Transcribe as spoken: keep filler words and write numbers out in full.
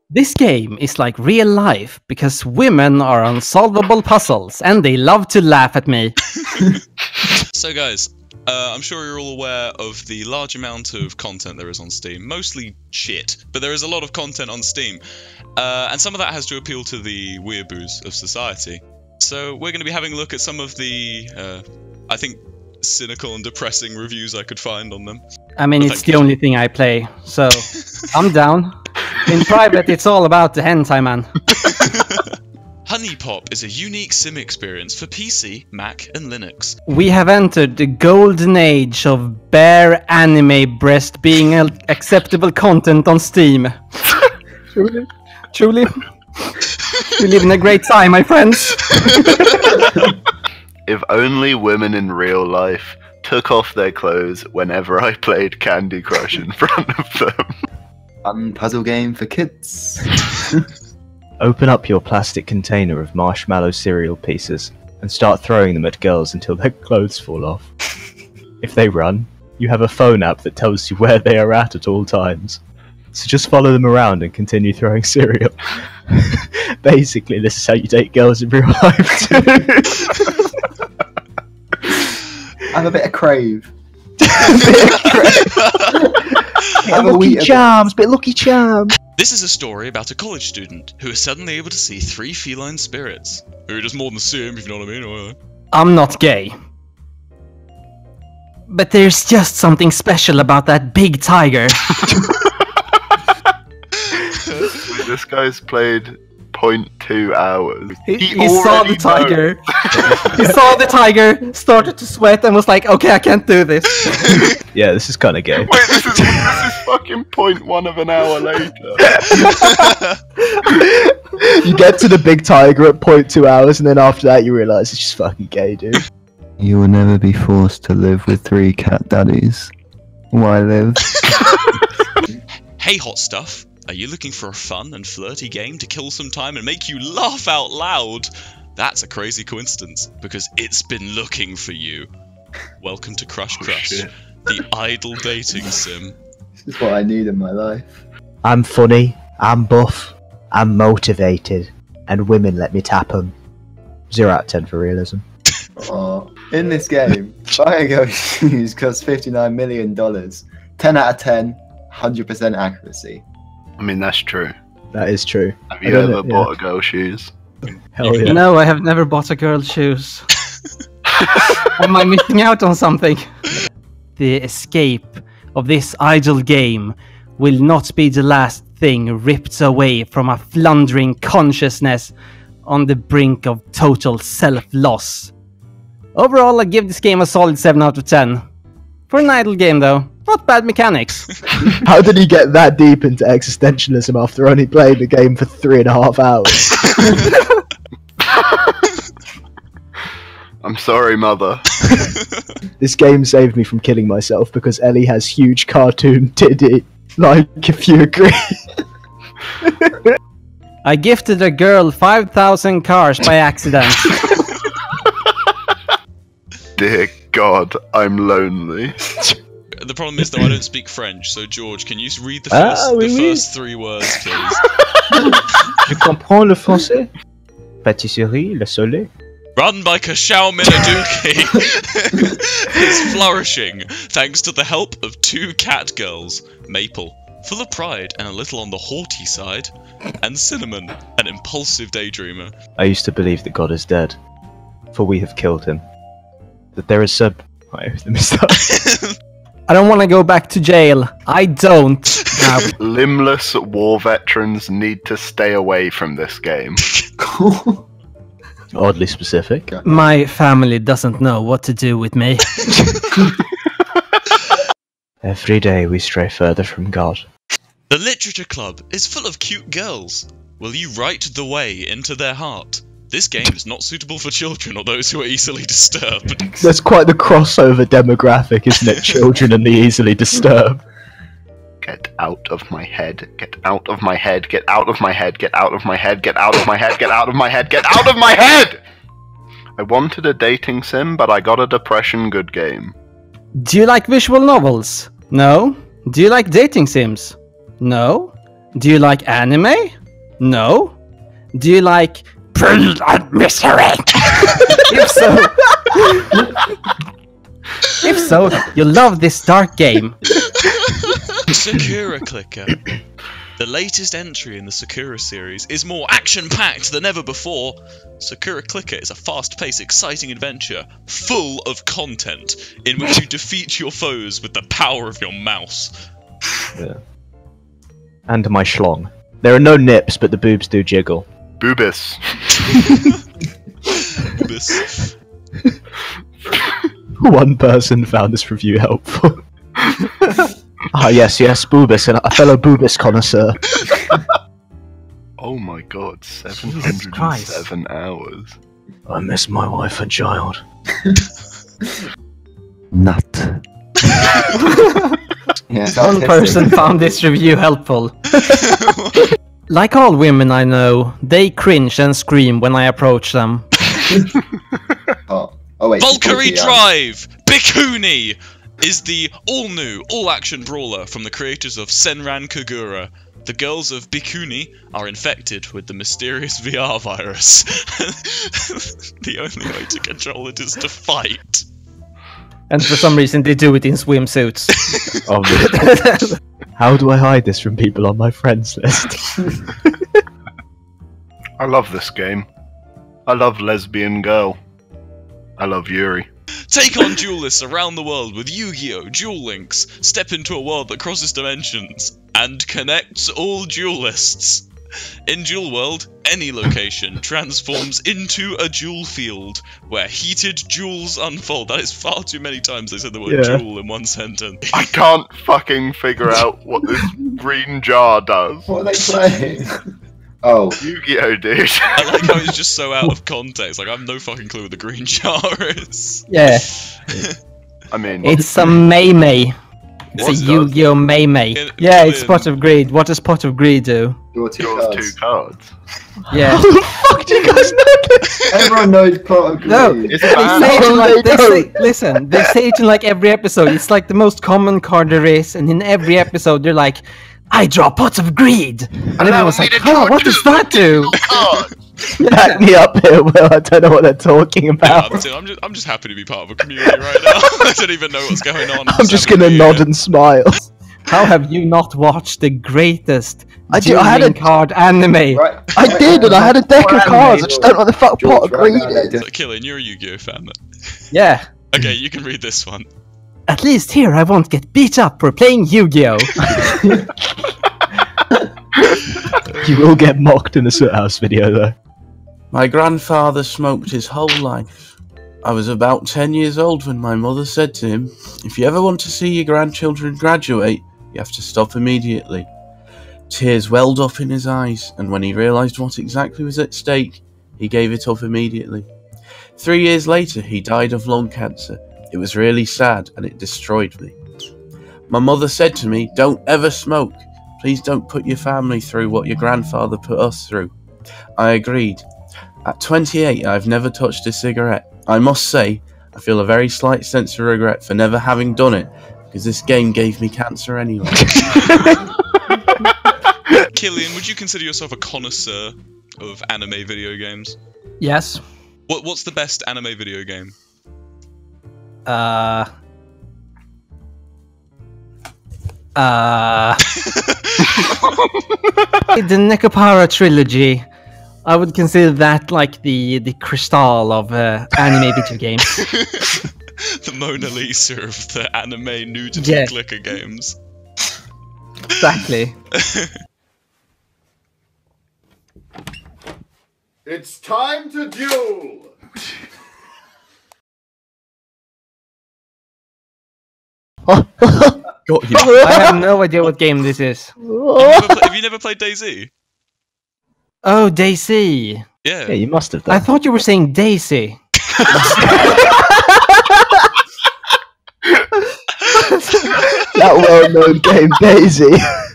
This game is like real life because women are unsolvable puzzles and they love to laugh at me. So guys, uh, I'm sure you're all aware of the large amount of content there is on Steam. Mostly shit, but there is a lot of content on Steam. Uh, and some of that has to appeal to the weeaboos of society. So we're going to be having a look at some of the, uh, I think, cynical and depressing reviews I could find on them. I mean, But it's thank the you. only thing I play, so I'm down. In private, it's all about the hentai man. Honeypop is a unique sim experience for P C, Mac, and Linux. We have entered the golden age of bare anime breast being a- acceptable content on Steam. Truly, truly, we live in a great time, my friends. If only women in real life took off their clothes whenever I played Candy Crush in front of them. Fun puzzle game for kids. Open up your plastic container of marshmallow cereal pieces and start throwing them at girls until their clothes fall off. If they run, you have a phone app that tells you where they are at at all times. So just follow them around and continue throwing cereal. Basically, this is how you date girls in real life too. I have a bit of crave. Bit Lucky Charms, bit Lucky Charms. This is a story about a college student who is suddenly able to see three feline spirits. Who does more than see him, if you know what I mean? I'm not gay. But there's just something special about that big tiger. This guy's played zero point two hours. He, He he saw the already tiger. He saw the tiger, started to sweat, and was like, okay, I can't do this. Yeah, this is kind of gay. Wait, this is, this is fucking point one of an hour later. You get to the big tiger at point two hours, and then after that you realise it's just fucking gay, dude. You will never be forced to live with three cat daddies. Why live? Hey hot stuff, are you looking for a fun and flirty game to kill some time and make you laugh out loud? That's a crazy coincidence, because it's been looking for you. Welcome to Crush Oh, Crush, shit. the idle dating sim. This is what I need in my life. I'm funny, I'm buff, I'm motivated, and women let me tap 'em. Zero out of ten for realism. Oh, in this game, buying girl shoes costs fifty-nine million dollars. ten out of ten, one hundred percent accuracy. I mean, that's true. That is true. Have I you don't ever know, yeah. bought a girl shoes? Hell yeah. No, I have never bought a girl's shoes. Am I missing out on something? The escape of this idle game will not be the last thing ripped away from a floundering consciousness on the brink of total self-loss. Overall, I give this game a solid seven out of ten. For an idle game though, not bad mechanics. How did he get that deep into existentialism after only playing the game for three and a half hours? I'm sorry, mother. This game saved me from killing myself because Ellie has huge cartoon titty. Like, if you agree. I gifted a girl five thousand cars by accident. Dear God, I'm lonely. The problem is though I don't speak French, so George, can you read the Ah, first, oui, the oui. first three words, please? Je comprends le français. Pâtisserie, le soleil. Run by Kashao Minaduki is flourishing thanks to the help of two cat girls, Maple, full of pride and a little on the haughty side, and Cinnamon, an impulsive daydreamer. I used to believe that God is dead, for we have killed him. That there is sub. Wait, let me start. I don't want to go back to jail. I don't. Now, Limbless war veterans need to stay away from this game. Oddly specific. my family doesn't know what to do with me. Every day we stray further from God. The Literature Club is full of cute girls. Will you write the way into their heart? This game is not suitable for children or those who are easily disturbed. That's quite the crossover demographic, isn't it? Children and the easily disturbed. Get out of my head, get out of my head, get out of my head, get out of my head, get out of my head, get out of my head, get out of my head! I wanted a dating sim, but I got a depression good game. Do you like visual novels? No. Do you like dating sims? No. Do you like anime? No. Do you like Prison and Misery? If so, if so, you'll love this dark game. Sakura Clicker. The latest entry in the Sakura series is more action-packed than ever before. Sakura Clicker is a fast-paced, exciting adventure full of content in which you defeat your foes with the power of your mouse. Yeah. And my schlong. There are no nips, but the boobs do jiggle. Boobus. This. One person found this review helpful. Ah, yes, yes, Boobus, and a fellow Boobus connoisseur. Oh my god, seven hundred seven hours. I miss my wife and child. Nut. Yeah, One person found this review helpful. Like all women I know, they cringe and scream when I approach them. Oh, oh wait. Valkyrie Drive! Bikuni! Is the all-new, all-action brawler from the creators of Senran Kagura. The girls of Bikuni are infected with the mysterious V R virus. The only way to control it is to fight. And for some reason they do it in swimsuits. Obviously. How do I hide this from people on my friends list? I love this game. I love Lesbian Girl. I love Yuri. Take on duelists around the world with Yu-Gi-Oh! Duel Links. Step into a world that crosses dimensions and connects all duelists. In Duel World, any location transforms into a duel field where heated duels unfold. That is far too many times they said the word Yeah. duel in one sentence. I can't fucking figure out what this green jar does. What are they playing? Oh. Yu-Gi-Oh, dude. I like how it's just so out of context. Like, I have no fucking clue what the green jar is. Yeah, I mean, it's a Maymay. It's What a does? Yu-Gi-Oh! Maymay. In- Yeah, it's in- Pot of Greed. What does Pot of Greed do? Draw two draws cards. two cards. Yeah. How the fuck do you guys know this? Everyone knows Pot of No, Greed. It's they banned. say it in like, they No. say, listen, they say it in like every episode. It's like the most common card there is, and in every episode they're like, I draw Pot of Greed! And everyone's like, oh, what does that do? Back me up here, Will. I don't know what they're talking Yeah, about. I'm, I'm, just, I'm just happy to be part of a community right now. I don't even know what's going on. I'm just gonna nod and smile. How have you not watched the greatest I did- I had dueling a- card anime? Right, I right did, now, and I had a deck of right cards. now, I just don't know what the fuck George, Pot of right Greed now, is. they're So, Kilian, you're a Yu-Gi-Oh fan then. Yeah. Okay, you can read this one. At least here I won't get beat up for playing Yu-Gi-Oh! You will get mocked in the SootHouse video, though. My grandfather smoked his whole life. I was about ten years old when my mother said to him, if you ever want to see your grandchildren graduate, you have to stop immediately. Tears welled up in his eyes, and when he realised what exactly was at stake, he gave it up immediately. Three years later, he died of lung cancer. It was really sad, and it destroyed me. My mother said to me, don't ever smoke. Please don't put your family through what your grandfather put us through. I agreed. At twenty-eight, I've never touched a cigarette. I must say, I feel a very slight sense of regret for never having done it, because this game gave me cancer anyway. Kilian, would you consider yourself a connoisseur of anime video games? Yes. What What's the best anime video game? Uh... Uh... the Nekopara trilogy. I would consider that like the the crystal of uh, anime video games. The Mona Lisa of the anime nudity Yeah. clicker games. Exactly. It's time to duel! Got you. I have no idea what game this is. Have you never, pla- have you never played DayZ? Oh, Daisy. Yeah. Yeah, you must have I done. thought you were saying Daisy. That well-known game, Daisy.